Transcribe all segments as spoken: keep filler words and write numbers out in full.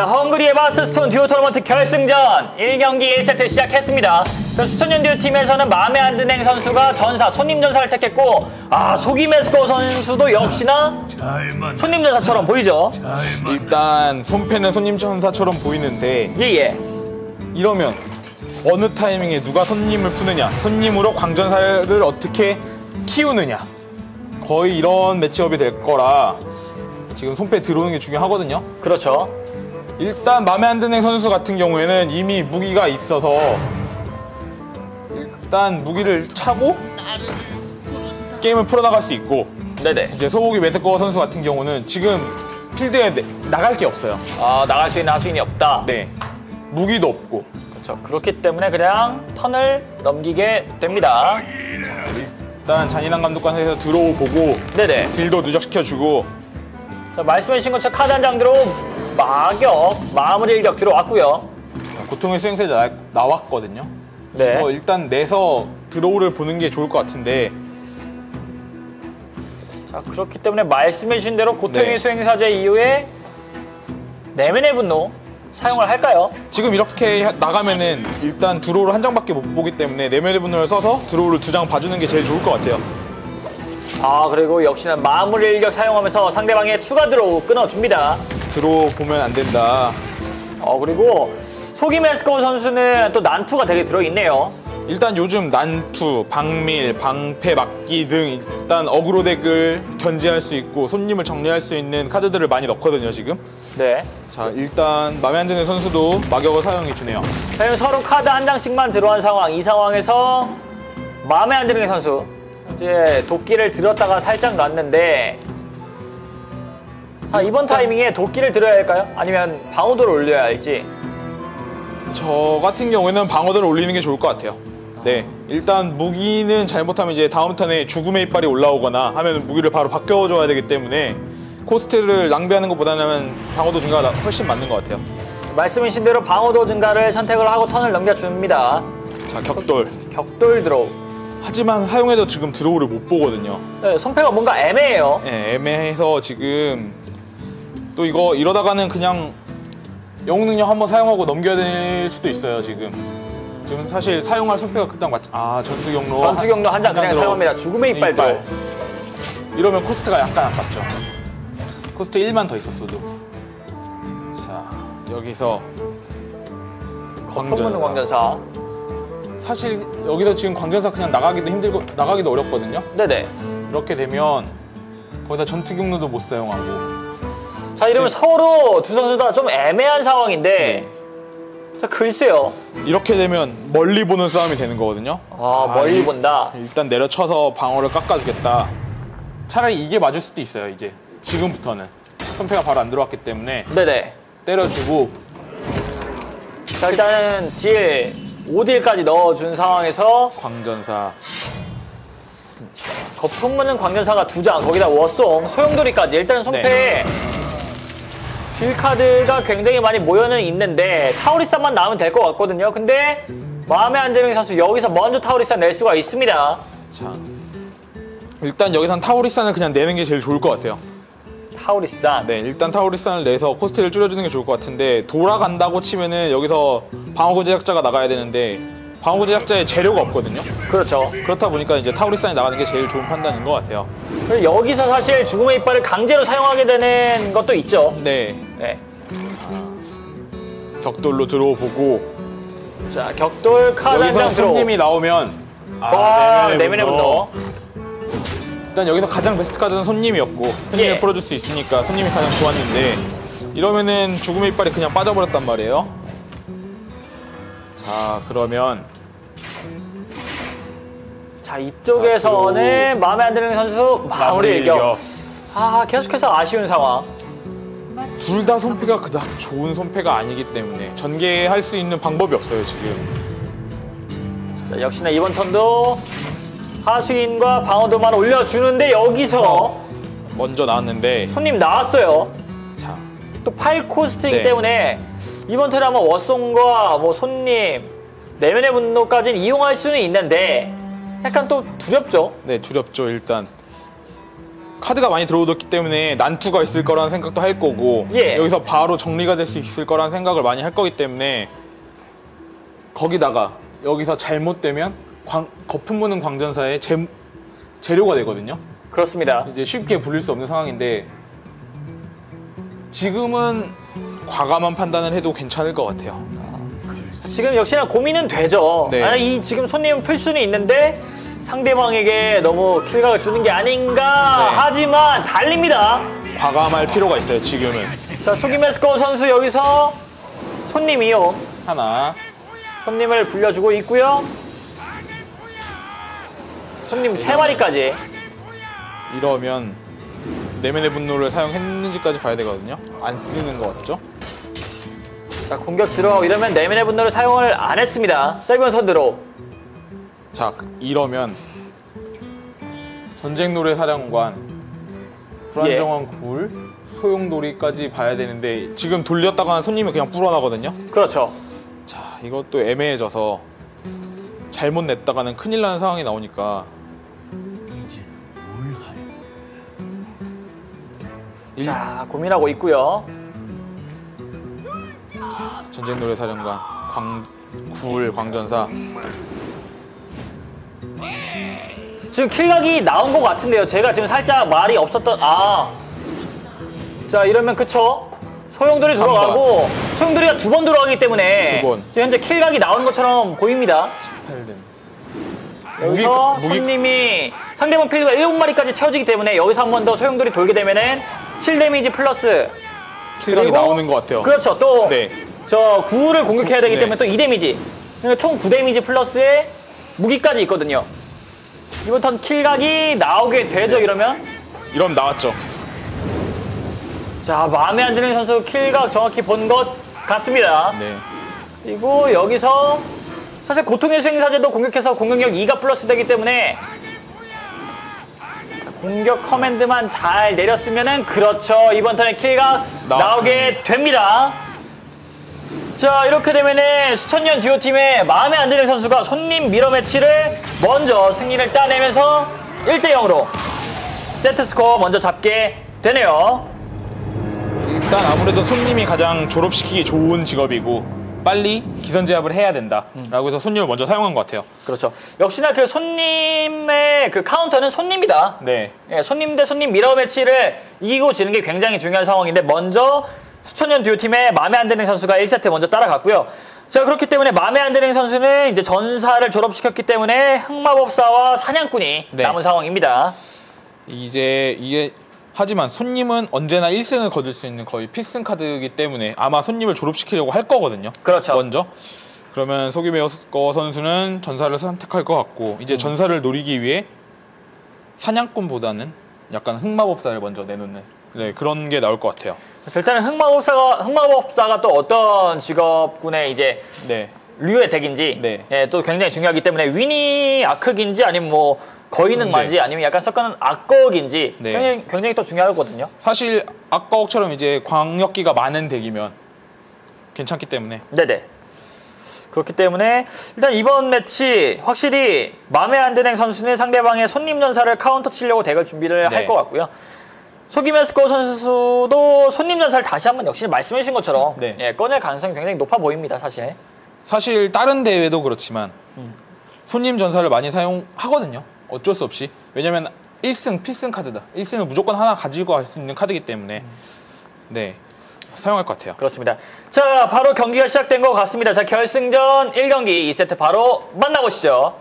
자, 헝그리의 바스스톤 듀오 토너먼트 결승전 일 경기 일 세트 시작했습니다. 그 스톤 듀오 팀에서는 마음에 안 드는 선수가 전사, 손님 전사를 택했고, 아, 소기메스코 선수도 역시나 손님 전사처럼 보이죠? 일단 손패는 손님 전사처럼 보이는데 예예. 이러면 어느 타이밍에 누가 손님을 푸느냐, 손님으로 광전사를 어떻게 키우느냐, 거의 이런 매치업이 될 거라 지금 손패 들어오는 게 중요하거든요. 그렇죠. 일단 마음에 안 드는 선수 같은 경우에는 이미 무기가 있어서 일단 무기를 차고 게임을 풀어나갈 수 있고, 네네. 이제 소고기 메스꺼 선수 같은 경우는 지금 필드에 나갈 게 없어요. 아, 나갈 수 있는 하수인이 없다. 네, 무기도 없고. 그렇죠. 그렇기 때문에 그냥 턴을 넘기게 됩니다. 일단 잔인한 감독관에서 들어오 보고 네네. 딜도 누적시켜주고. 자, 말씀해주신 것처럼 카드 한 장 들어 마격, 마무리 일격 들어왔고요. 고통의 수행세자 나, 나왔거든요. 네. 어, 일단 내서 드로우를 보는 게 좋을 것 같은데. 자, 그렇기 때문에 말씀해주신 대로 고통의 네. 수행사제 이후에 내면의 분노 사용을 할까요? 지금 이렇게 나가면은 일단 드로우를 한 장밖에 못 보기 때문에 내면의 분노를 써서 드로우를 두 장 봐주는 게 제일 좋을 것 같아요. 아, 그리고 역시나 마무리 일격 사용하면서 상대방의 추가 드로우 끊어줍니다. 드로우 보면 안 된다. 어, 그리고 소기메스코 선수는 또 난투가 되게 들어있네요. 일단 요즘 난투, 방밀, 방패 막기 등 일단 어그로 덱을 견제할 수 있고 손님을 정리할 수 있는 카드들을 많이 넣거든요, 지금. 네. 자, 일단 마음에 안 드는 선수도 막역을 사용해주네요. 자, 지금 서로 카드 한 장씩만 들어간 상황. 이 상황에서 마음에 안 드는 선수 이제 도끼를 들었다가 살짝 놨는데, 자, 이번 타이밍에 도끼를 들어야 할까요? 아니면 방어도를 올려야 할지. 저 같은 경우에는 방어도를 올리는 게 좋을 것 같아요. 네, 일단 무기는 잘못하면 이제 다음 턴에 죽음의 이빨이 올라오거나 하면 무기를 바로 바꿔줘야 되기 때문에 코스트를 낭비하는 것보다는 방어도 증가가 훨씬 맞는 것 같아요. 말씀하신 대로 방어도 증가를 선택을 하고 턴을 넘겨줍니다. 자, 격돌. 격돌 드로우. 하지만 사용해도 지금 드로우를 못 보거든요. 네, 손패가 뭔가 애매해요. 네, 애매해서 지금 또 이거 이러다가는 그냥 영웅 능력 한번 사용하고 넘겨야 될 수도 있어요. 지금 지금 사실 사용할 손패가 그딱 맞. 아, 전투 경로. 전투 경로 한 장 그냥 사용합니다. 죽음의 이빨 드로우. 이러면 코스트가 약간 아깝죠. 코스트 일만 더 있었어도. 자, 여기서 광전사. 광전사. 사실 여기서 지금 광전사 그냥 나가기도 힘들고 나가기도 어렵거든요. 네네. 이렇게 되면 거기다 전투 경로도 못 사용하고. 자, 이러면 지금 서로 두 선수 다 좀 애매한 상황인데. 네. 자, 글쎄요. 이렇게 되면 멀리 보는 싸움이 되는 거거든요. 아, 아 멀리 이, 본다. 일단 내려쳐서 방어를 깎아주겠다. 차라리 이게 맞을 수도 있어요. 이제 지금부터는 손패가 바로 안 들어왔기 때문에. 네네. 때려주고. 자, 일단은 딜 오 딜까지 넣어준 상황에서 광전사. 거품무는 광전사가 두 장, 거기다 워송, 소용돌이까지. 일단은 손패에 네. 딜 카드가 굉장히 많이 모여는 있는데 타우리산만 나오면 될 것 같거든요. 근데 마음에 안 드는 선수 여기서 먼저 타우리산 낼 수가 있습니다. 자, 일단 여기선 타우리산을 그냥 내는 게 제일 좋을 것 같아요. 타우리산. 네, 일단 타우리산을 내서 코스트를 줄여주는 게 좋을 것 같은데, 돌아간다고 치면은 여기서 방어구 제작자가 나가야 되는데 방어구 제작자의 재료가 없거든요. 그렇죠. 그렇다 보니까 이제 타우리산이 나가는 게 제일 좋은 판단인 것 같아요. 여기서 사실 죽음의 이빨을 강제로 사용하게 되는 것도 있죠. 네. 네. 자, 격돌로 들어보고. 자, 격돌 카드 한 장 들어. 손님이 나오면 아, 내면의 분노. 일단 여기서 가장 베스트 카드는 손님이었고 손님을 예. 풀어줄 수 있으니까 손님이 가장 좋았는데, 이러면은 죽음의 이빨이 그냥 빠져버렸단 말이에요. 자, 그러면 자, 이쪽에서는 마음에 안 드는 선수 마무리 일격. 아, 계속해서 아쉬운 상황. 둘 다 손패가 그닥 좋은 손패가 아니기 때문에 전개할 수 있는 방법이 없어요, 지금. 자, 역시나 이번 턴도 하수인과 방어도만 올려주는데 여기서 먼저 나왔는데 손님 나왔어요. 자, 또 팔 코스트이기 네. 때문에 이번 턴에 아마 워송과 뭐 손님, 내면의 분노까지는 이용할 수는 있는데 약간 또 두렵죠? 네, 두렵죠. 일단 카드가 많이 들어오기 때문에 난투가 있을 거라는 생각도 할 거고 예. 여기서 바로 정리가 될 수 있을 거라는 생각을 많이 할 거기 때문에 거기다가 여기서 잘못되면 광, 거품 무는 광전사의 재, 재료가 되거든요. 그렇습니다. 이제 쉽게 불릴 수 없는 상황인데 지금은 과감한 판단을 해도 괜찮을 것 같아요. 지금 역시나 고민은 되죠. 네. 아, 이 지금 손님은 풀 수는 있는데 상대방에게 너무 킬각을 주는 게 아닌가 네. 하지만 달립니다. 과감할 필요가 있어요. 지금은 자, 소기메스코 선수 여기서 손님이요. 하나 손님을 불려주고 있고요. 손님 세 마리까지. 이러면 내면의 분노를 사용했는지까지 봐야 되거든요. 안 쓰는 것 같죠? 자, 공격 들어 이러면 내면의 분노를 사용을 안 했습니다. 세비언 선드로. 자, 이러면 전쟁 노래 사령관, 불안정한 굴, 소용돌이까지 봐야 되는데 지금 돌렸다가는 손님이 그냥 불어나거든요. 그렇죠. 자, 이것도 애매해져서 잘못 냈다가는 큰일 나는 상황이 나오니까 일- 자, 고민하고 있고요. 전쟁 노래 사령관, 광, 굴, 광전사. 지금 킬각이 나온 것 같은데요. 제가 지금 살짝 말이 없었던 아. 자, 이러면 그쵸? 소용돌이 한 들어가고 소용돌이가 두 번 들어가기 때문에 두 번. 지금 현재 킬각이 나온 것처럼 보입니다. 십팔 등. 여기서 무기- 무기- 손님이 상대방 필드가 일곱 마리까지 채워지기 때문에 여기서 한 번 더 소용돌이 돌게 되면은 칠 데미지 플러스 킬각이 그리고- 나오는 것 같아요. 그렇죠. 또 네. 저 구를 공격해야 구- 되기 네. 때문에 또 이 데미지. 그러니까 총 구 데미지 플러스에 무기까지 있거든요. 이번 턴 킬각이 나오게 되죠, 이러면. 이러면 나왔죠. 자, 마음에 안 드는 선수 킬각 정확히 본 것 같습니다. 네. 그리고 여기서 사실 고통의 수행사제도 공격해서 공격력 이가 플러스 되기 때문에 공격 커맨드만 잘 내렸으면은 그렇죠. 이번 턴에 킬각 나왔습니다. 나오게 됩니다. 자, 이렇게 되면은 수천년 듀오팀의 마음에 안 드는 선수가 손님 미러 매치를 먼저 승리를 따내면서 일 대 영으로 세트 스코어 먼저 잡게 되네요. 일단 아무래도 손님이 가장 졸업시키기 좋은 직업이고 빨리 기선제압을 해야 된다라고 해서 손님을 먼저 사용한 것 같아요. 그렇죠. 역시나 그 손님의 그 카운터는 손님이다. 네. 예, 손님 대 손님 미러 매치를 이기고 지는 게 굉장히 중요한 상황인데 먼저 수천년 듀오팀의 마음에 안 드는 선수가 일 세트 먼저 따라갔고요. 자, 그렇기 때문에 마음에 안 드는 선수는 이제 전사를 졸업시켰기 때문에 흑마법사와 사냥꾼이 네. 남은 상황입니다. 이제 이게 하지만 손님은 언제나 일 승을 거둘 수 있는 거의 필승 카드이기 때문에 아마 손님을 졸업시키려고 할 거거든요. 그렇죠. 먼저. 그러면 소기메어스거 선수는 전사를 선택할 것 같고 이제 전사를 노리기 위해 사냥꾼보다는 약간 흑마법사를 먼저 내놓는 네, 그런 게 나올 것 같아요. 일단은 흑마법사가 흑마법사가 또 어떤 직업군의 이제 네. 류의 덱인지 네. 예, 또 굉장히 중요하기 때문에 위니 아크인지 아니면 뭐 거인흑마인지 네. 아니면 약간 섞어는 악거인지 네. 굉장히, 굉장히 또 중요하거든요. 사실 악가옥처럼 이제 광역기가 많은 덱이면 괜찮기 때문에 네네. 그렇기 때문에 일단 이번 매치 확실히 마음에 안 드는 선수는 상대방의 손님 전사를 카운터 치려고 덱을 준비를 네. 할 것 같고요. 소기메스코 선수도 손님 전사를 다시 한번 역시 말씀해 주신 것처럼 네. 예, 꺼낼 가능성이 굉장히 높아 보입니다. 사실. 사실 다른 대회도 그렇지만 손님 전사를 많이 사용하거든요. 어쩔 수 없이. 왜냐면 일 승 필승 카드다. 일 승을 무조건 하나 가지고 갈 수 있는 카드이기 때문에 네 사용할 것 같아요. 그렇습니다. 자, 바로 경기가 시작된 것 같습니다. 자, 결승전 일 경기 이 세트 바로 만나보시죠.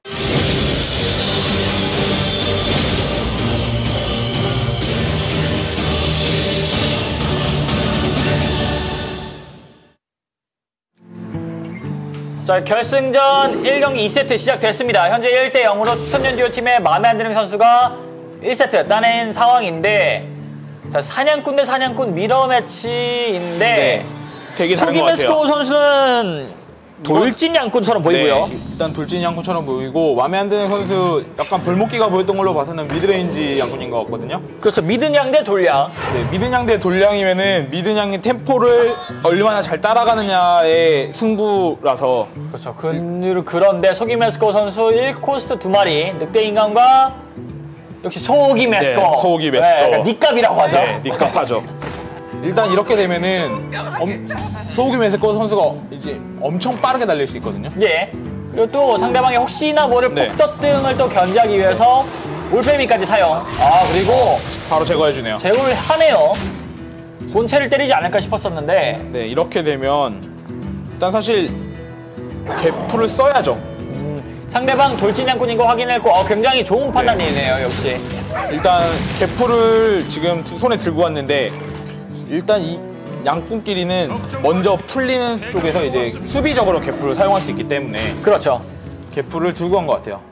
자, 결승전 일 경기 이 세트 시작됐습니다. 현재 일 대 영으로 수천년 듀오팀의 마음에 안 드는 선수가 일 세트 따낸 상황인데, 자, 사냥꾼 대 사냥꾼 미러 매치인데 네. 되게 다른 것 소기메스코 같아요. 선수는 돌진 양꾼처럼 보이고요. 네, 일단 돌진 양꾼처럼 보이고 마음에 안 드는 선수 약간 볼목기가 보였던 걸로 봐서는 미드레인지 양꾼인 것 같거든요. 그렇죠. 미든양 대 돌양. 네, 미드냥 대 돌량이면은 미드냥의 템포를 얼마나 잘 따라가느냐의 승부라서 그렇죠. 그, 그런데 소기메스코 선수 일 코스 두 마리 늑대 인간과 역시 소고기 메스꺼. 네, 소고기 메스꺼. 네, 니값이라고 하죠. 네, 니값하죠. 일단 이렇게 되면은 엄, 소고기 메스꺼 선수가 이제 엄청 빠르게 달릴 수 있거든요. 예. 그리고 또 상대방이 혹시나 모를 네. 폭덧등을 또 견제하기 위해서 올빼미까지 사용. 아 그리고 바로 제거해주네요. 제공을 하네요. 본체를 때리지 않을까 싶었었는데 네, 이렇게 되면 일단 사실 개풀을 써야죠. 상대방 돌진양꾼인 거 확인했고 어, 굉장히 좋은 판단이네요. 역시. 일단 개풀을 지금 두- 손에 들고 왔는데 일단 이 양꾼끼리는 먼저 풀리는 쪽에서 이제 수비적으로 개풀을 사용할 수 있기 때문에 그렇죠. 개풀을 들고 간 것 같아요.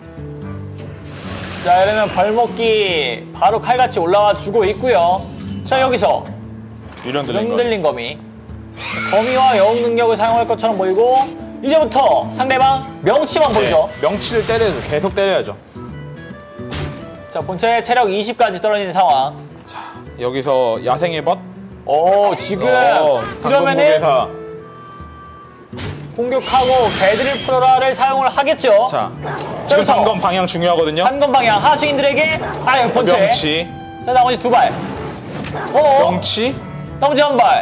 자 이러면 벌목기 바로 칼같이 올라와 주고 있고요. 자 여기서 유령 들린 거. 흔들린 거미. 거미와 영웅 능력을 사용할 것처럼 보이고 이제부터 상대방 명치만 보이죠. 네, 명치를 때려야죠. 계속 때려야죠. 자 본체 체력 이십까지 떨어지는 상황. 자, 여기서 야생의 벗. 오 지금 어, 이러면은 당근무게사. 공격하고 개드릴 프로라를 사용을 하겠죠. 자, 지금 여기서 단검 방향 중요하거든요. 한건 방향 하수인들에게 아 본체. 명치, 자 나머지 두 발. 어 명치. 나머지 한 발.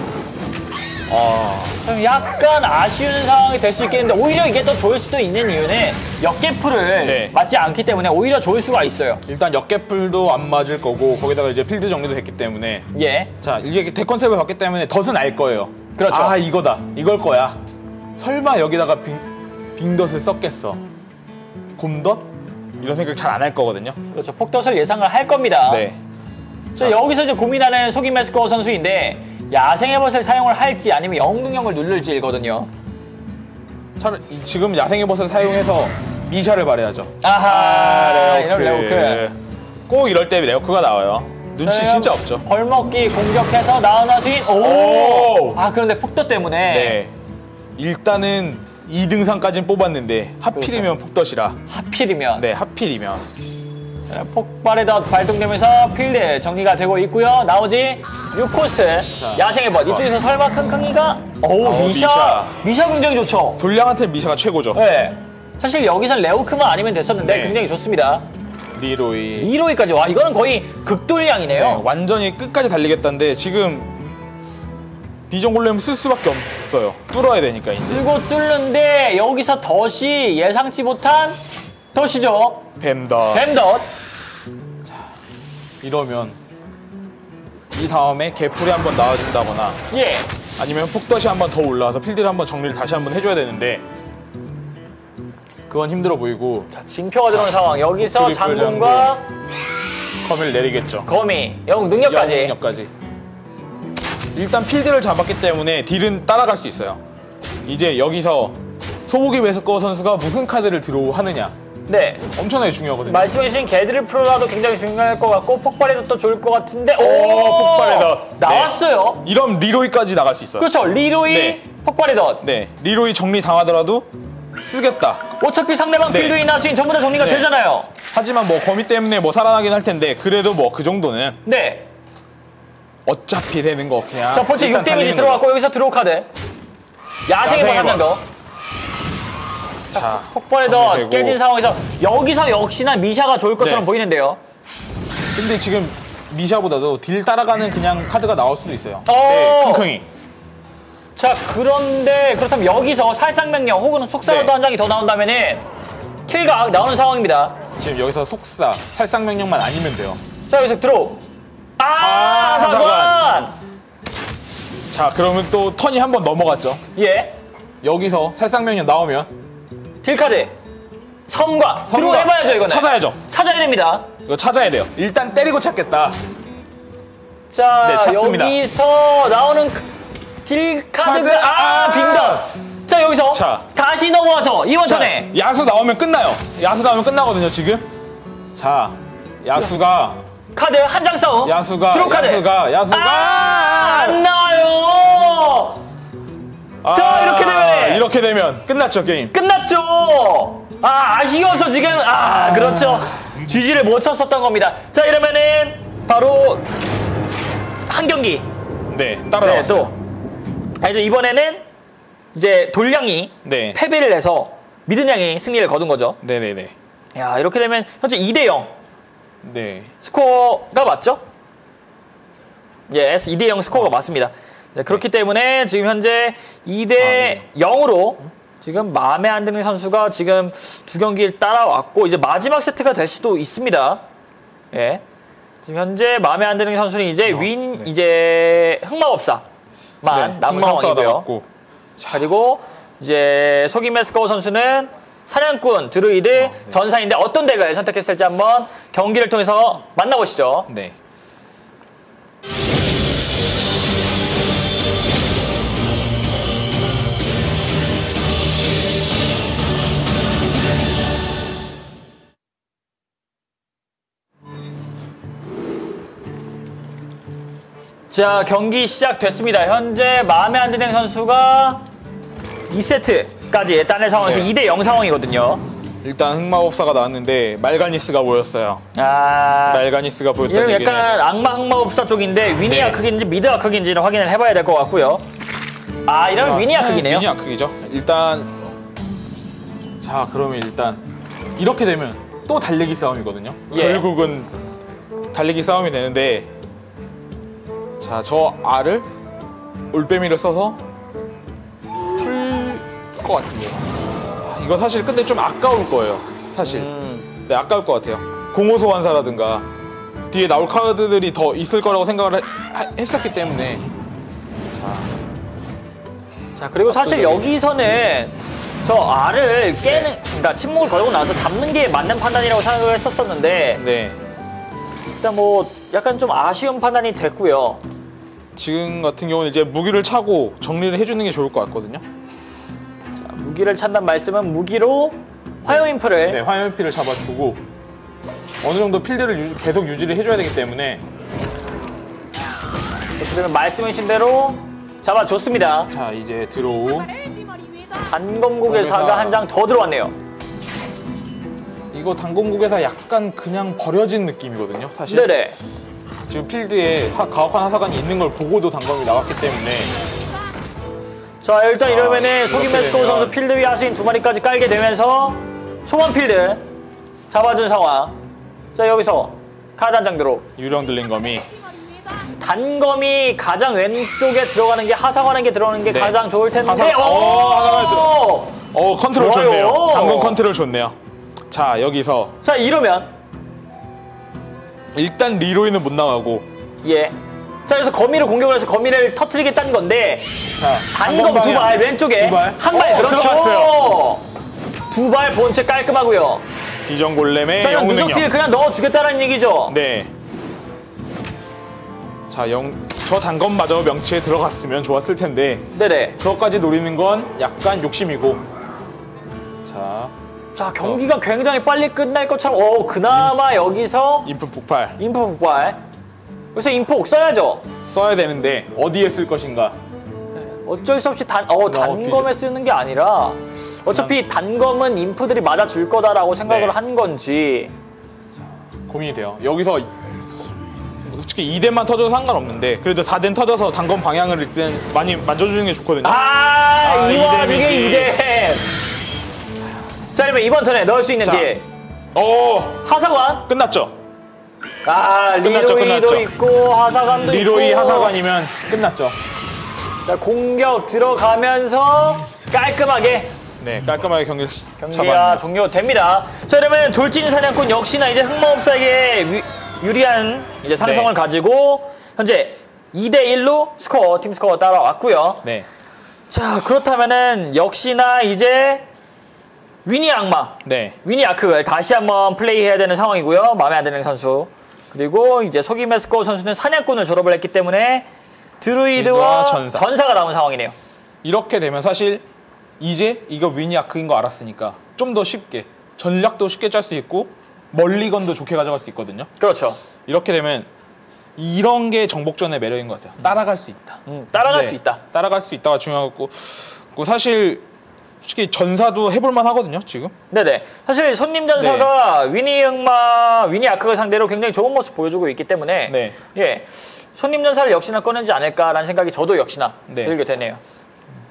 아, 좀 약간 아쉬운 상황이 될 수 있겠는데 오히려 이게 더 좋을 수도 있는 이유는 역개풀을 네. 맞지 않기 때문에 오히려 좋을 수가 있어요. 일단 역개풀도 안 맞을 거고 거기다가 이제 필드 정리도 됐기 때문에 예. 자 이게 대컨셉을 봤기 때문에 덫은 알 거예요. 그렇죠. 아 이거다 이걸 거야. 설마 여기다가 빙, 빙덫을 썼겠어. 곰덫? 이런 생각 잘 안 할 거거든요. 그렇죠. 폭덫을 예상을 할 겁니다. 네. 자, 여기서 이제 고민하는 속임 메스커 선수인데 야생의 벗을 사용을 할지 아니면 영능력을 누를지거든요. 차라- 이- 지금 야생의 벗을 사용해서 미샤를 발휘하죠. 아하. 이런 레오크. 꼭 이럴 때 레오크가 나와요. 눈치 진짜 없죠. 벌먹기 공격해서 나오나 스윙. 오. 오! 아 그런데 폭덫 때문에. 네. 일단은 이 등상까지는 뽑았는데 하필이면 폭덫이라. 하필이면. 네, 하필이면. 자, 폭발의 덫 발동되면서 필드 정리가 되고 있고요. 나머지 육 코스트 야생의 벗. 이쪽에서 설마 킁킁이가. 오 어, 미샤. 미샤. 미샤 굉장히 좋죠. 돌량한테 미샤가 최고죠. 네. 사실 여기선 레오크만 아니면 됐었는데 네. 굉장히 좋습니다. 리로이. 이로이까지 와 이거는 거의 극돌량이네요. 네, 완전히 끝까지 달리겠다는데 지금 비전 골렘 쓸 수밖에 없어요. 뚫어야 되니까 이제. 쓰고 뚫는데 여기서 덫이 예상치 못한 덫이죠. 뱀다. 뱀덫. 이러면 이 다음에 개풀이 한번 나와준다거나 예. 아니면 폭덫이 한번 더 올라와서 필드를 한번 정리를 다시 한번 해줘야 되는데 그건 힘들어 보이고 자, 징표가 들어오는 상황. 여기서 트리플 장군과 컴을 내리겠죠. 거미, 영웅 능력까지. 영역까지. 일단 필드를 잡았기 때문에 딜은 따라갈 수 있어요. 이제 여기서 소고기 메스꺼 선수가 무슨 카드를 들어오느냐 네. 엄청나게 중요하거든요. 말씀해주신 개드릴 프로라도 굉장히 중요할 것 같고 폭발에도 또 좋을 것 같은데. 오, 폭발의 덫. 나왔어요. 이런 리로이까지 나갈 수 있어요. 그렇죠. 리로이 네. 폭발의 덫. 네, 리로이 정리 당하더라도 쓰겠다. 어차피 상대방 네. 필드이나 스윙 전부 다 정리가 네. 되잖아요. 하지만 뭐 거미 때문에 뭐 살아나긴 할 텐데 그래도 뭐 그 정도는 네. 어차피 되는 거 그냥. 자, 본체 일단 육 데미지 달리는 들어갔고 거죠. 여기서 드로우 카드. 야생의 야생의 번 한 명 더. 자, 폭발의 덫 정리되고. 깨진 상황에서 여기서 역시나 미샤가 좋을 것처럼 네. 보이는데요. 근데 지금 미샤보다도 딜 따라가는 그냥 카드가 나올 수도 있어요. 오! 네, 킁킁이. 자, 그런데 그렇다면 여기서 살상명령 혹은 속사라도 네. 한 장이 더 나온다면은 킬각 나오는 상황입니다. 지금 여기서 속사, 살상명령만 아니면 돼요. 자, 여기서 드로우. 아, 아, 사관. 자, 그러면 또 턴이 한 번 넘어갔죠. 예. 여기서 살상명령 나오면 딜카드. 섬과 드로우 선과 해봐야죠, 이거는. 찾아야죠. 찾아야 됩니다. 이거 찾아야 돼요. 일단 때리고 찾겠다. 자, 네, 찾습니다. 여기서 나오는 딜카드가 카드, 아, 아. 빙던. 자, 여기서 자. 다시 넘어와서 이번 자, 턴에 야수 나오면 끝나요. 야수 나오면 끝나거든요, 지금. 자, 야수가 카드 한 장 싸움. 야수가 드로우 카드. 야수가 야수가 아, 안 나와요. 자, 이렇게 되면 이렇게 되면 끝났죠, 게임. 끝났죠. 아, 아쉬워서 지금 아, 그렇죠. 지지를 못 쳤었던 겁니다. 자, 이러면은 바로 한 경기. 네, 따라 네, 나왔어요. 또. 아, 이제 이번에는 이제 돌량이 네. 패배를 해서 미든 양이 승리를 거둔 거죠. 네, 네, 네. 야, 이렇게 되면 현재 이 대 영. 네. 스코어가 맞죠? 예, 이 대 영 스코어가 맞습니다. 네, 그렇기 네. 때문에 지금 현재 이 대 영으로 지금 마음에 안 드는 선수가 지금 두 경기를 따라왔고 이제 마지막 세트가 될 수도 있습니다. 예. 지금 현재 마음에 안 드는 선수는 이제 어, 윈 네. 이제 흑마법사만 네, 남은 흑마법사가 상황이고요. 남았고. 그리고 이제 소김의 스코어 선수는 사냥꾼, 드루이드, 네. 전사인데 어떤 덱을 선택했을지 한번 경기를 통해서 만나보시죠. 네. 자, 경기 시작됐습니다. 현재 마음에 안 드는 선수가 이 세트까지 따낸 상황에서 네. 이 대 영 상황이거든요. 일단 흑마법사가 나왔는데 말가니스가 보였어요. 아, 말가니스가 보였다는 이건 얘기는 약간 악마 흑마법사 쪽인데 위니아 네. 크기인지 미드아 크기인지는 확인을 해봐야 될 것 같고요. 아, 이러면 위니아 크기네요. 위니아 크기죠. 일단 자 그러면 일단 이렇게 되면 또 달리기 싸움이거든요. 예. 결국은 달리기 싸움이 되는데 자 저 알을 올빼미를 써서 풀 것 같은데요. 이거 사실 근데 좀 아까울 거예요. 사실 음, 네 아까울 것 같아요. 공허 소환사라든가 뒤에 나올 카드들이 더 있을 거라고 생각을 하- 했었기 때문에 자, 그리고 사실 여기서는 저 알을 깨는, 그러니까 침묵을 걸고 나서 잡는 게 맞는 판단이라고 생각을 했었었는데 네. 일단 뭐 약간 좀 아쉬운 판단이 됐고요. 지금 같은 경우는 이제 무기를 차고 정리를 해주는 게 좋을 것 같거든요. 자, 무기를 찬다는 말씀은 무기로 화염인프를 네, 화염피를 잡아주고 어느 정도 필드를 유지- 계속 유지를 해줘야 되기 때문에 그러면 말씀하신 대로 잡아줬습니다. 자 이제 들어오 단검국의사가 거기서- 한 장 더 들어왔네요. 이거 단검국에서 약간 그냥 버려진 느낌이거든요. 사실 네네. 지금 필드에 하- 가혹한 하사관이 있는 걸 보고도 단검이 나왔기 때문에 자, 일단 자, 이러면은 이렇게 소기메스코 되면- 선수 필드 위 하수인 두 마리까지 깔게 되면서 초반 필드 잡아준 상황. 자, 여기서 카드 한 장 들어. 유령 들린검이 단검이 가장 왼쪽에 들어가는 게 하사관한 게 들어가는 게 네. 가장 좋을 텐데. 하사- 오! 어, 하사관에 들어- 어 컨트롤 좋아요. 좋네요. 단검 컨트롤 좋네요. 자 여기서 자, 이러면 일단 리로이는 못 나가고 예. 자, 그래서 거미를 공격을 해서 거미를 터트리겠다는 건데 자 단검 두 발 왼쪽에 두 발. 한 발 어, 그렇죠. 들어갔어요. 두 발 본체 깔끔하고요. 비전골렘의 자, 영웅 누적 딜 능력. 그냥 넣어주겠다는 얘기죠. 네. 자, 영, 저 단검마저 명치에 들어갔으면 좋았을 텐데 네네. 그것까지 노리는 건 약간 욕심이고. 자, 자, 경기가 굉장히 빨리 끝날 것처럼. 오, 그나마 여기서 인프 폭발 인포 폭발. 그래서 인포 써야죠. 써야 되는데 어디에 쓸 것인가? 어쩔 수 없이 단, 어, 단검에 쓰는 게 아니라 어차피 단검은 인프들이 맞아줄 거다라고 생각을 네. 한 건지. 고민이 돼요. 여기서 솔직히 이 대만 터져도 상관없는데 그래도 사 대 터져서 단검 방향을 일단 많이 만져주는 게 좋거든요. 아, 아, 이 이 와중에 댐이지. 이 대. 자, 그러면 이번 턴에 넣을 수 있는 자. 딜. 오, 하사관. 끝났죠. 아, 끝났죠, 리로이도 끝났죠. 있고 하사관도 리로이 있고. 하사관이면 끝났죠. 자, 공격 들어가면서 깔끔하게 네, 깔끔하게 경기를 경기가 잡았네요. 종료됩니다. 자, 그러면 돌진 사냥꾼 역시나 이제 흑마법사에게 위- 유리한 이제 상성을 네. 가지고 현재 이 대 일로 스코어, 팀 스코어 따라왔고요. 네, 자, 그렇다면은 역시나 이제 위니 악마, 네, 위니 아크를 다시 한번 플레이해야 되는 상황이고요. 마음에 안 드는 선수. 그리고 이제 소기메 스코어 선수는 사냥꾼을 졸업을 했기 때문에 드루이드와 전사. 전사가 남은 상황이네요. 이렇게 되면 사실 이제 이거 위니 아크인 거 알았으니까 좀 더 쉽게 전략도 쉽게 짤 수 있고 멀리건도 좋게 가져갈 수 있거든요. 그렇죠. 이렇게 되면 이런 게 정복전의 매력인 것 같아요. 따라갈 수 있다. 음, 따라갈 네, 수 있다. 따라갈 수 있다가 중요하고 그 사실 솔직히 전사도 해볼만 하거든요. 지금. 네네. 사실 손님 전사가 위니 흑마, 위니 아크를 상대로 굉장히 좋은 모습 보여주고 있기 때문에 네. 예, 손님 전사를 역시나 꺼내지 않을까라는 생각이 저도 역시나 네. 들게 되네요.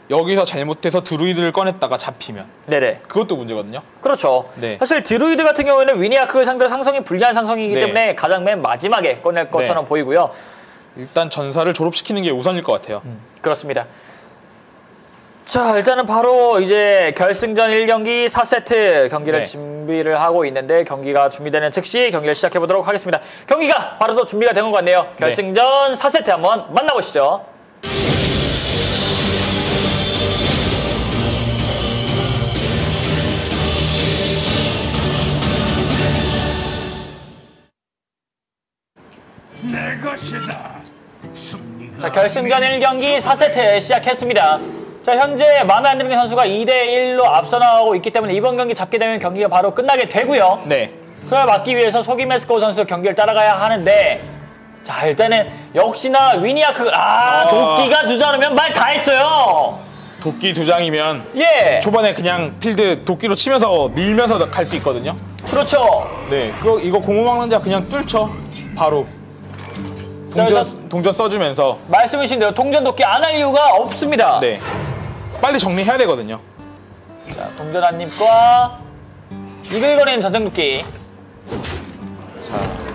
여기서 잘못해서 드루이드를 꺼냈다가 잡히면 네네. 그것도 문제거든요. 그렇죠. 네. 사실 드루이드 같은 경우에는 위니아크 상대로 상성이 불리한 상성이기 네. 때문에 가장 맨 마지막에 꺼낼 것처럼 네. 보이고요. 일단 전사를 졸업시키는 게 우선일 것 같아요. 음, 그렇습니다. 자, 일단은 바로 이제 결승전 일 경기 사 세트 경기를 네. 준비를 하고 있는데 경기가 준비되는 즉시 경기를 시작해 보도록 하겠습니다. 경기가 바로 또 준비가 된 것 같네요. 결승전 네. 사 세트 한번 만나보시죠. 내 것이다. 자, 결승전 일 경기 사 세트 시작했습니다. 자, 현재 마음에 안 드는 선수가 이 대 일로 앞서 나가고 있기 때문에 이번 경기 잡게 되면 경기가 바로 끝나게 되고요. 네. 그걸 막기 위해서 소기메스코 선수 경기를 따라가야 하는데, 자, 일단은 역시나 위니아크, 아, 아. 도끼가 두 자르면 말 다 했어요. 도끼 두 장이면 예. 초반에 그냥 필드 도끼로 치면서 밀면서 갈 수 있거든요. 그렇죠. 네. 그 이거 공호망론자 그냥 뚫죠. 바로. 자, 동전, 여기서- 동전 써주면서. 말씀하신 대로 동전 도끼 안 할 이유가 없습니다. 네. 빨리 정리해야 되거든요. 자, 동전 한입과 이글거리는 전쟁 도끼. 자.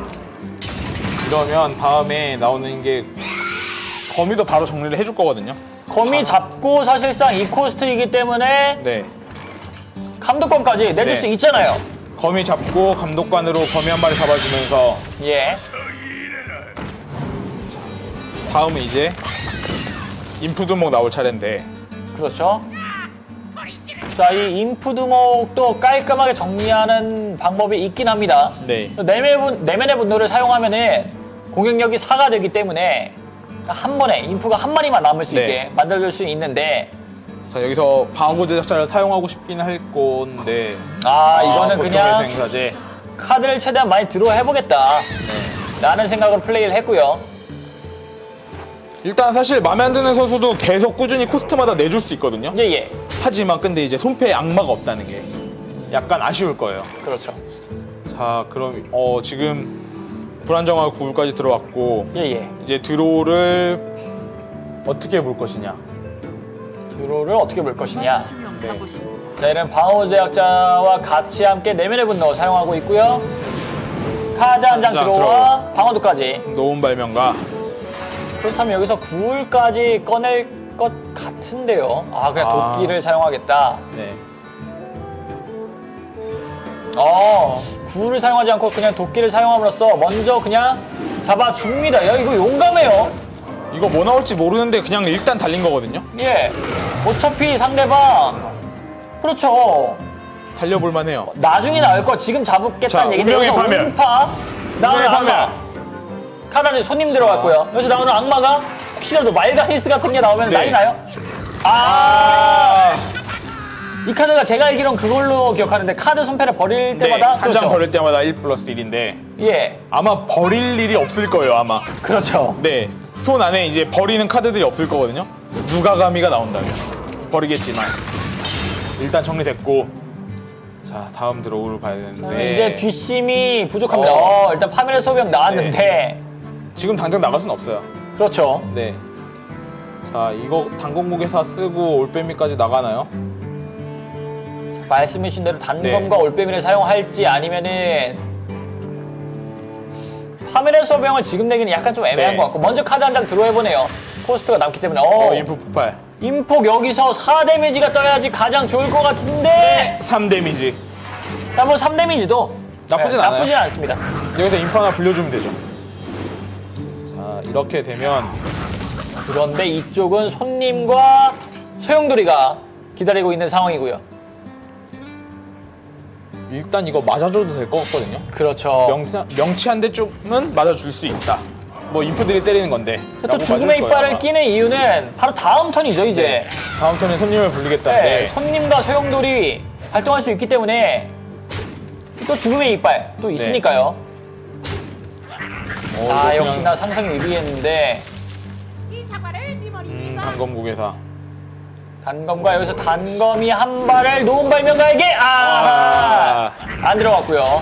이러면 다음에 나오는 게 거미도 바로 정리를 해줄 거거든요. 거미 잡고 사실상 이 코스트이기 때문에 네. 감독권까지 내줄 네. 수 있잖아요. 거미 잡고 감독관으로 거미 한 마리 잡아주면서 예. 다음은 이제 인푸드목 나올 차례인데 그렇죠. 자, 이 인푸드목도 깔끔하게 정리하는 방법이 있긴 합니다. 네. 내면의, 분, 내면의 분노를 사용하면은 공격력이 사가 되기 때문에 한 번에 인푸가 한 마리만 남을 수 네. 있게 만들어줄 수 있는데, 자 여기서 방어 제작자를 사용하고 싶긴 할 건데 아, 이거는 보통의 그냥 생사제. 카드를 최대한 많이 들어 해보겠다 네. 라는 생각으로 플레이를 했고요. 일단 사실 마음에 안 드는 선수도 계속 꾸준히 코스트마다 내줄 수 있거든요. 예예. 하지만 근데 이제 손패에 악마가 없다는 게 약간 아쉬울 거예요. 그렇죠. 자 그럼 어 지금 불안정한 구울까지 들어왔고 예예. 이제 드로우를 어떻게 볼 것이냐. 드로를 어떻게 볼 것이냐. 네. 자, 이런 방어 제약자와 같이 함께 내면의 분노 사용하고 있고요. 카드 한 장 장 드로와 방어도까지. 노은 발명가. 그렇다면 여기서 구울까지 꺼낼 것 같은데요. 아, 그냥 아. 도끼를 사용하겠다. 네. 어, 구울을 사용하지 않고 그냥 도끼를 사용함으로써 먼저 그냥 잡아줍니다. 야, 이거 용감해요. 이거 뭐 나올지 모르는데 그냥 일단 달린 거거든요. 예. 어차피 상대방, 그렇죠. 달려볼 만해요. 나중에 나올 거 지금 잡겠다는 자, 얘기인데 운명의 여기서 파멸. 음파 나오는 운명의 파멸. 악마. 카드에 손님 들어갔고요. 여기서 나오는 악마가 혹시라도 말가니스 같은 게 나오면 네. 난리 나요? 아, 이 카드가 제가 알기론 그걸로 기억하는데 카드 손패를 버릴 네, 때마다 한 장 버릴 때마다 일 플러스 일인데 예, 아마 버릴 일이 없을 거예요, 아마. 그렇죠. 네, 손 안에 이제 버리는 카드들이 없을 거거든요. 누가 감히가 나온다면 버리겠지만 일단 정리됐고, 자 다음 드로우를 봐야 되는데 이제 뒷심이 부족합니다. 어. 어, 일단 파멸의 소병 나왔는데 지금 당장 나갈 순 없어요. 그렇죠. 네. 자 이거 단공국에서 쓰고 올빼미까지 나가나요? 말씀해주신 대로 단검과 네. 올빼미를 사용할지 아니면은 파멸의 소병을 지금 내기는 약간 좀 애매한 네. 것 같고 먼저 카드 한 장 드로해보네요. 코스트가 남기 때문에 어, 어, 인프 폭발. 인폭 여기서 사 데미지가 떠야지 가장 좋을 것 같은데 삼 데미지. 뭐 삼 데미지도 나쁘진 네, 않아요. 나쁘진 않습니다. 여기서 인프 하나 불려주면 되죠. 자 이렇게 되면 그런데 이쪽은 손님과 소용돌이가 기다리고 있는 상황이고요. 일단 이거 맞아줘도 될 것 같거든요. 그렇죠. 명치, 명치 한 대 쪽은 맞아줄 수 있다. 뭐 인프들이 때리는 건데. 또 라고 죽음의 봐줄 거예요, 이빨을 아마. 끼는 이유는 바로 다음 턴이죠, 이제. 네. 다음 턴에 손님을 불리겠다는데. 네, 손님과 소용돌이 발동할 수 있기 때문에 또 죽음의 이빨 또 있으니까요. 어, 아, 이거 그냥, 역시나 상상이 유리했는데 이 사과를 네 머리 음, 위에다 단검국에서. 단검과 여기서 단검이 한 발을 노은 발명가에게 아, 아. 안 들어갔고요.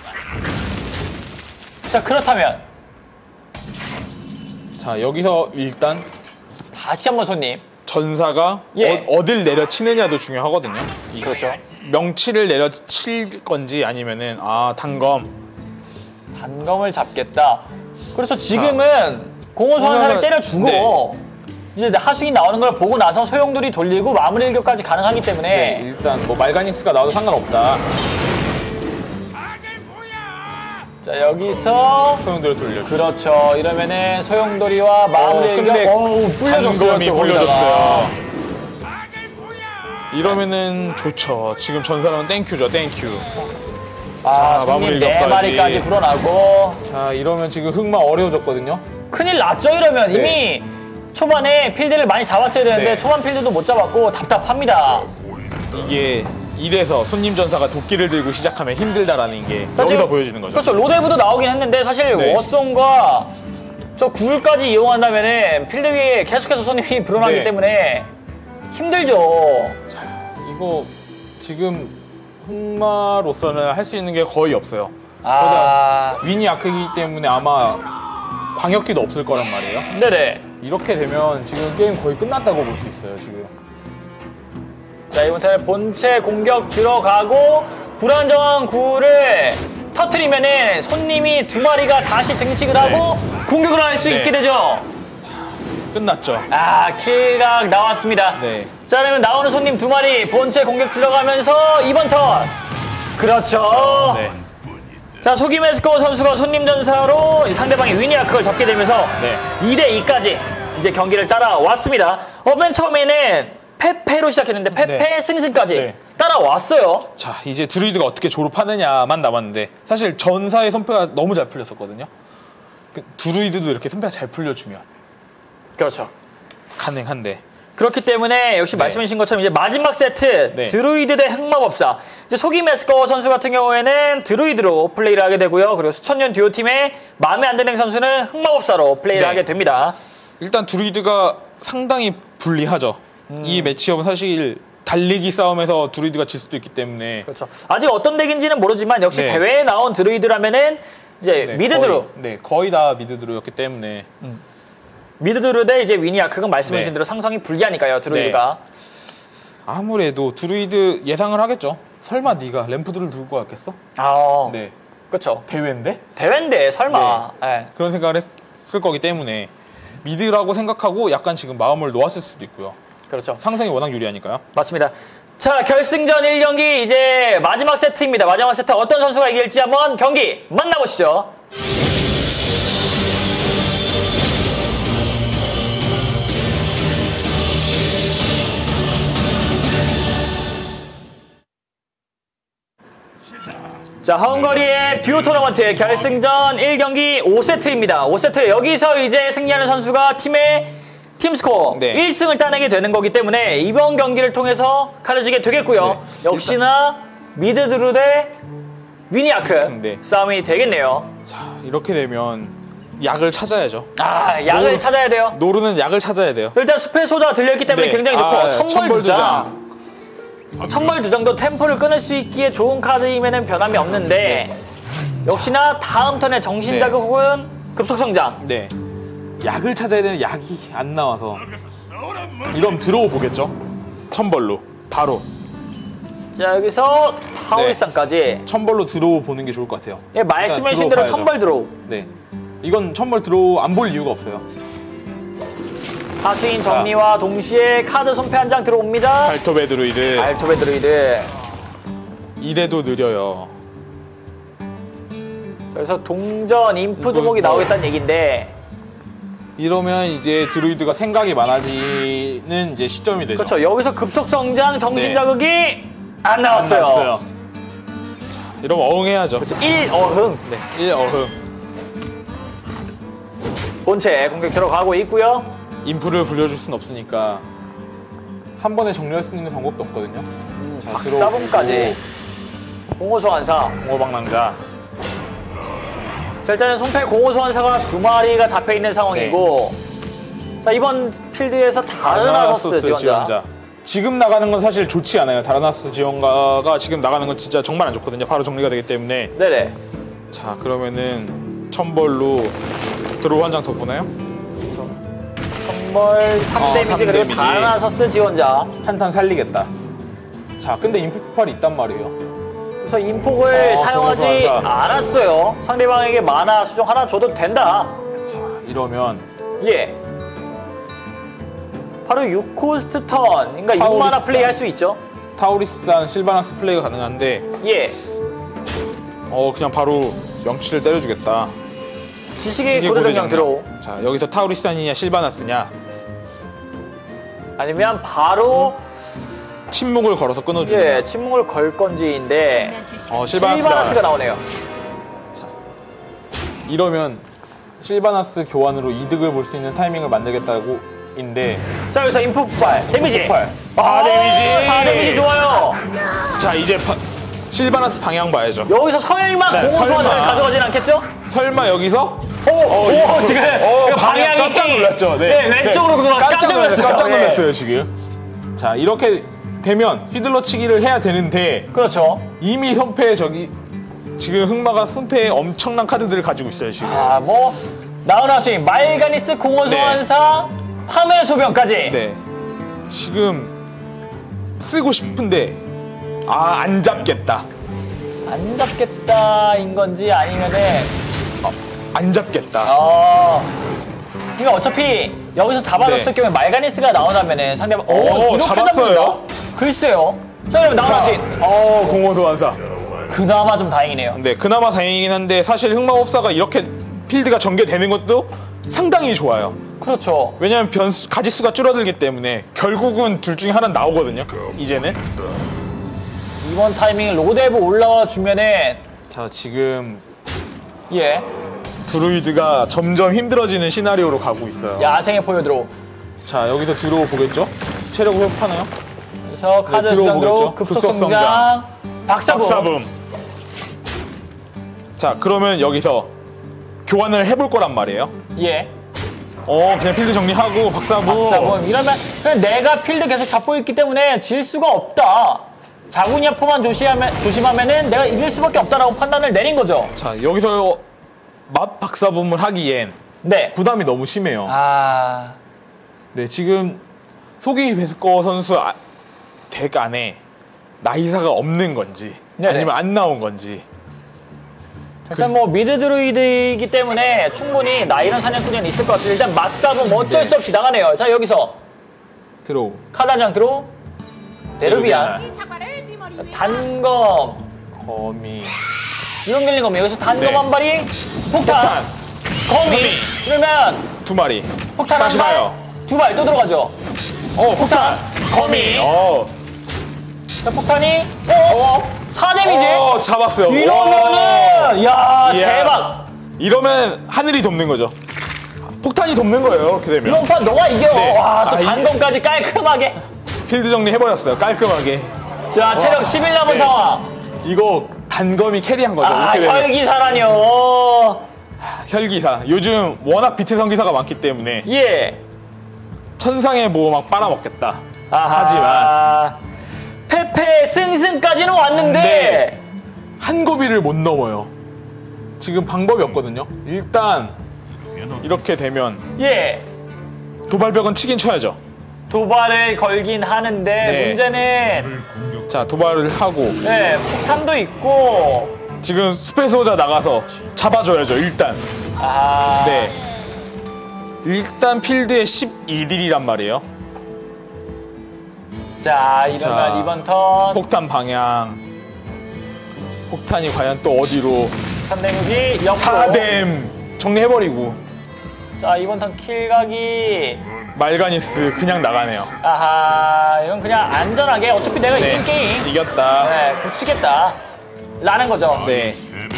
자, 그렇다면 자, 여기서 일단 다시 한번 손님. 전사가 예. 어, 어딜 내려치느냐도 중요하거든요. 이게. 그렇죠. 명치를 내려칠 건지 아니면은 아 단검. 단검을 잡겠다. 그래서 지금은 공허 소환사를 공허는- 때려주고 네. 이제 하수인 나오는 걸 보고 나서 소용돌이 돌리고 마무리 일격까지 가능하기 때문에 네, 일단 뭐 말가니스가 나와도 상관없다. 자 여기서 소용돌이 돌려줘. 그렇죠. 이러면은 소용돌이와 마무리 어, 일격 근데 어우 불려줬어요. 단검이 또 불려줬어요. 거기다가. 이러면은 좋죠. 지금 전사는 땡큐죠, 땡큐. 아 자, 마무리 손님 네 일격까지. 마리까지 불어나고 자, 이러면 지금 흑마 어려워졌거든요. 큰일 났죠 이러면. 네. 이미 초반에 필드를 많이 잡았어야 되는데 네. 초반 필드도 못 잡았고 답답합니다. 이게 이래서 손님 전사가 도끼를 들고 시작하면 힘들다라는 게 자, 여기서 지금- 보여지는 거죠. 그렇죠. 로데브도 나오긴 했는데 사실 네. 워송과 저 굴까지 이용한다면은 필드 위에 계속해서 손님이 불어나기 네. 때문에 힘들죠. 이거 지금 흑마로서는 할 수 있는 게 거의 없어요. 아, 윈이 아크이기 때문에 아마 광역기도 없을 거란 말이에요. 네네. 이렇게 되면 지금 게임 거의 끝났다고 볼 수 있어요, 지금. 자 이번 턴에 본체 공격 들어가고 불안정한 구를 터트리면은 손님이 두 마리가 다시 증식을 하고 공격을 할 수 네. 있게 되죠. 끝났죠. 아 킬각 나왔습니다. 네. 자 그러면 나오는 손님 두 마리 본체 공격 들어가면서 이번 턴 그렇죠. 네. 자 소기메스코 선수가 손님 전사로 상대방의 위니아크를 잡게 되면서 네. 이 대 이까지 이제 경기를 따라왔습니다. 어, 맨 처음에는 페페로 시작했는데 페페 네. 승승까지 네. 따라왔어요. 자, 이제 드루이드가 어떻게 졸업하느냐만 남았는데 사실 전사의 선패가 너무 잘 풀렸었거든요. 그 드루이드도 이렇게 선패가 잘 풀려주면 그렇죠. 가능한데. 그렇기 때문에 역시 네. 말씀해주신 것처럼 이제 마지막 세트 네. 드루이드 대 흑마법사. 이제 소기메스코 선수 같은 경우에는 드루이드로 플레이를 하게 되고요. 그리고 수천년 듀오 팀의 마음에 안 드는 선수는 흑마법사로 플레이를 네. 하게 됩니다. 일단 드루이드가 상당히 불리하죠. 음. 이 매치업은 사실 달리기 싸움에서 드루이드가 질 수도 있기 때문에 그렇죠. 아직 어떤 덱인지는 모르지만 역시 네. 대회에 나온 드루이드라면은 이제 네, 미드 드루, 거의, 네, 거의 다 미드 드루였기 때문에 미드 드루 대 이제 위니아 그건 말씀해주신 네. 대로 상성이 불리하니까요. 드루이드가. 아무래도 드루이드 예상을 하겠죠. 설마 네가 램프드를 들고 왔겠어? 아, 네. 그렇죠. 대회인데? 대회인데 설마. 네. 그런 생각을 했을 거기 때문에 미드라고 생각하고 약간 지금 마음을 놓았을 수도 있고요. 그렇죠. 상성이 워낙 유리하니까요. 맞습니다. 자, 결승전 일 경기 이제 마지막 세트입니다. 마지막 세트 어떤 선수가 이길지 한번 경기 만나보시죠. 자, 헝거리의 듀오 토너먼트 결승전 일 경기 오 세트입니다. 오 세트 여기서 이제 승리하는 선수가 팀의 팀스코어 네. 일 승을 따내게 되는 거기 때문에 이번 경기를 통해서 가려지게 되겠고요. 네. 역시나 미드 드루 대 위니아크 네. 싸움이 되겠네요. 자, 이렇게 되면 약을 찾아야죠. 아, 약을 노- 찾아야 돼요. 노루는 약을 찾아야 돼요. 일단 숲의 소자가 들려있기 때문에 네. 굉장히 좋고 아, 천벌두장 천벌두장도 템포를 끊을 수 있기에 좋은 카드이면 변함이 없는데 역시나 다음 턴에 정신자극 네. 혹은 급속성장. 네. 약을 찾아야 되는 약이 안 나와서 이러면 들어오 보겠죠. 천벌로 바로 자 여기서 타오리산까지 천벌로 들어오 보는 게 좋을 것 같아요. 예, 말씀해주신 일단 대로 들어봐야죠. 천벌 드로우. 네. 이건 천벌 들어오 안 볼 이유가 없어요. 하수인 정리와 동시에 카드 손패 한 장 들어옵니다. 발톱의 드루이드. 알토베 드로이드. 이래도 느려요. 그래서 동전 인프 두목이 이거- 나오겠다는 얘기인데 이러면 이제 드루이드가 생각이 많아지는 이제 시점이 되죠. 그렇죠. 여기서 급속성장 정신자극이 안 안 나왔어요. 나왔어요. 자, 이러면 어흥해야죠. 일 어흥. 네. 일 어흥. 본체 공격 들어가고 있고요. 인프를 불려줄 순 없으니까 한 번에 정리할 수 있는 방법도 없거든요. 자, 박사봉까지 공호소환사. 공허방랑자. 자, 일단은 손패 공호소환사가 두 마리가 잡혀있는 상황이고 자 이번 필드에서 다르나서스 지원자. 지금 나가는 건 사실 좋지 않아요. 다르나스 지원가가 지금 나가는 건 진짜 정말 안 좋거든요. 바로 정리가 되기 때문에. 네네. 자, 그러면은 천벌로 드로우 한 장 더 보나요? 템벌 삼 어, 데미지 삼 그리고 데미지. 다나서스 지원자. 한탄 살리겠다. 자, 근데 인풋 폭발이 있단 말이에요. 그래서 인폭을 어, 사용하지 그거서 않았어요. 상대방에게 마나 수정 하나 줘도 된다. 자, 이러면 예. 바로 육 코스트 턴. 그러니까 육 마나 타우리스. 플레이 할 수 있죠. 타우리스산 실바나스 플레이가 가능한데 예. 어 그냥 바로 명치를 때려주겠다. 지식의 이게 고대정령 고대정령. 들어. 자, 여기서 타우리스산이냐 실바나스냐 아니면 바로 침묵을 걸어서 끊어주는 예 침묵을 걸 건지인데 어, 실바나스가, 실바나스가 나오네요. 이러면 실바나스 교환으로 이득을 볼 수 있는 타이밍을 만들겠다고 인데 자 여기서 인폭 폭발 데미지. 폭발. 아, 사 데미지. 사 데미지 좋아요. 자, 이제 파- 실바나스 방향 봐야죠. 여기서 설마 네, 공호소환을 설마. 가져가진 않겠죠? 설마 여기서 오, 오, 이거- 지금 어, 이거 방향 방향이 깜짝 놀랐죠. 네, 왼쪽으로 그거 깜짝 놀랐어요. 깜짝 네. 놀랐어요 지금. 자, 이렇게 되면 휘둘러 치기를 해야 되는데 그렇죠. 이미 손패에 저기 지금 흑마가 손패에 엄청난 카드들을 가지고 있어요 지금. 아, 뭐 나우나스이 말가니스 공허소환사 파멸 소병까지. 네. 지금 쓰고 싶은데 아, 안 잡겠다. 안 잡겠다인 건지 아니면은 안 잡겠다. 어. 그러니까 어차피 여기서 잡아줬을 네. 경우에 말가니스가 나오다면은 상대방 오, 오, 이렇게 잡았어요. 잡는다? 글쎄요. 자 그럼 나우나스이 어, 공허소환사. 그나마 좀 다행이네요. 네, 그나마 다행이긴 한데 사실 흑마법사가 이렇게 필드가 전개되는 것도 상당히 좋아요. 그렇죠. 왜냐면 변수, 가지수가 줄어들기 때문에 결국은 둘 중에 하나는 나오거든요. 이제는. 이번 타이밍에 로데브 올라와 주면은 자, 지금 예 드루이드가 점점 힘들어지는 시나리오로 가고 있어요. 야생의 포효드로. 자, 여기서 들어오 보겠죠? 체력 회복하나요? 그래서 카드 네, 수정으로 들어오겠죠? 급속 급속 성장, 성장. 박사부. 박사붐. 자, 그러면 여기서 교환을 해볼 거란 말이에요. 예. 어, 그냥 필드 정리하고 박사붐. 박사부. 이러면 그냥 내가 필드 계속 잡고 있기 때문에 질 수가 없다. 자구냐포만 조심하면 조심하면은 내가 이길 수밖에 없다라고 판단을 내린 거죠. 자, 여기서 맛 박사붐을 하기엔 네. 부담이 너무 심해요. 아. 네, 지금 소기 베스커 선수 아, 덱 안에 나이사가 없는 건지 네네. 아니면 안 나온 건지. 일단 뭐 미드 드루이드이기 때문에 충분히 나이런 사냥꾼이 있을 것 같아요. 일단 맞싸고 뭐 어쩔 네. 수 없이 나가네요. 자 여기서 들어오. 카드 한 장 들어. 네르비안. 이 사과를 네 머리 위에 단검. 거미. 이런 밀린 겁니다. 여기서 단검 네. 한 발이 폭탄. 폭탄. 거미. 거미. 그러면 두 마리. 폭탄 다시 한 발. 가요. 두 발 또 들어가죠. 어, 폭탄. 거미. 어. 자, 폭탄이 어? 사 데미지. 어, 잡았어요. 이러면은 야 이야. 대박. 이러면 하늘이 돕는 거죠. 폭탄이 돕는 거예요. 이렇게 되면. 이런 판 너가 이겨. 네. 와 또 아, 이- 단검까지 깔끔하게. 필드 정리 해버렸어요. 깔끔하게. 자 체력 십일 남은 네. 상황. 이거 단검이 캐리한 거죠. 아 이렇게 되면. 혈기사라뇨. 혈기사. 요즘 워낙 비트 성기사가 많기 때문에 예. 천상의 뭐 막 빨아먹겠다. 아하. 하지만 페페 승승까지는 왔는데 네. 한 고비를 못 넘어요. 지금 방법이 없거든요. 일단 이렇게 되면 예 도발벽은 치긴 쳐야죠. 도발을 걸긴 하는데 네. 문제는 자, 도발을 하고 네 폭탄도 있고 지금 숲의 수호자 나가서 잡아줘야죠. 일단. 아 네. 일단 필드에 십일 일이란 말이에요. 자 이러면 자, 이번 턴 폭탄 방향. 폭탄이 과연 또 어디로? 삼 데미지 옆으로. 사 뎀 정리해버리고 자 이번 턴 킬각이 말가니스 그냥 나가네요. 아하 이건 그냥 안전하게 어차피 내가 네. 이긴 게임 이겼다. 네 굳히겠다 라는 거죠. 네.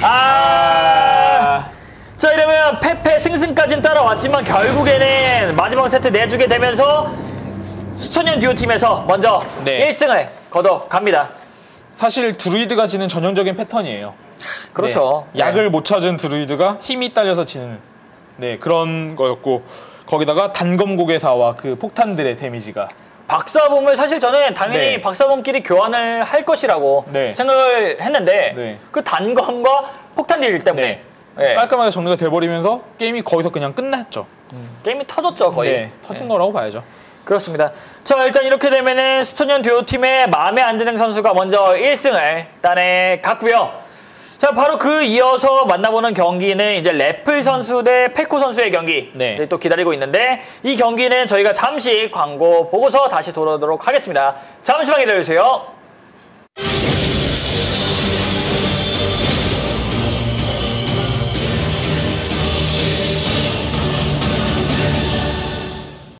아. 자 이러면 페페 승승까지는 따라왔지만 결국에는 마지막 세트 내주게 되면서 수천년 듀오 팀에서 먼저 네. 일 승을 거둬갑니다. 사실 드루이드가 지는 전형적인 패턴이에요. 그렇죠. 네. 약을 못 찾은 드루이드가 힘이 딸려서 지는 네, 그런 거였고 거기다가 단검고개사와 그 폭탄들의 데미지가 박사범을 사실 저는 당연히 네. 박사범끼리 교환을 할 것이라고 네. 생각을 했는데 네. 그 단검과 폭탄 딜 때문에 네. 네. 깔끔하게 정리가 돼버리면서 게임이 거기서 그냥 끝났죠. 게임이 터졌죠, 거의. 네, 터진 거라고 봐야죠. 그렇습니다. 자, 일단 이렇게 되면은 수천년 듀오 팀의 마음에 안 드는 선수가 먼저 일 승을 따내 갔고요. 자, 바로 그 이어서 만나보는 경기는 이제 래플 선수 대 페코 선수의 경기 네. 또 기다리고 있는데 이 경기는 저희가 잠시 광고 보고서 다시 돌아오도록 하겠습니다. 잠시만 기다려주세요.